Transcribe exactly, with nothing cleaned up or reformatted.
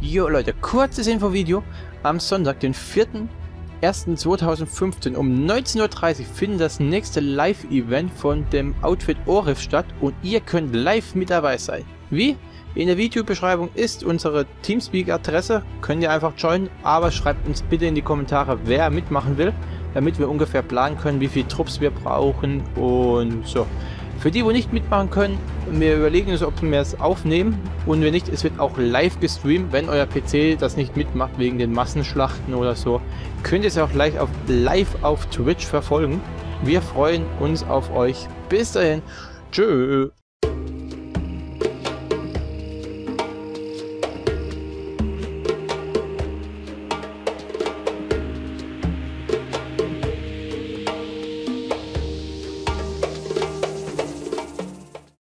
Jo Leute, kurzes Infovideo. Am Sonntag, den vierten ersten zweitausendfünfzehn um neunzehn Uhr dreißig findet das nächste Live-Event von dem Outfit Orif statt und ihr könnt live mit dabei sein. Wie? In der Videobeschreibung ist unsere Teamspeak-Adresse, könnt ihr einfach joinen, aber schreibt uns bitte in die Kommentare, wer mitmachen will, damit wir ungefähr planen können, wie viele Trupps wir brauchen und so. Für die, wo nicht mitmachen können, wir überlegen uns, ob wir es aufnehmen und wenn nicht, es wird auch live gestreamt, wenn euer P C das nicht mitmacht wegen den Massenschlachten oder so, könnt ihr es auch gleich auf, live auf Twitch verfolgen. Wir freuen uns auf euch. Bis dahin, tschö.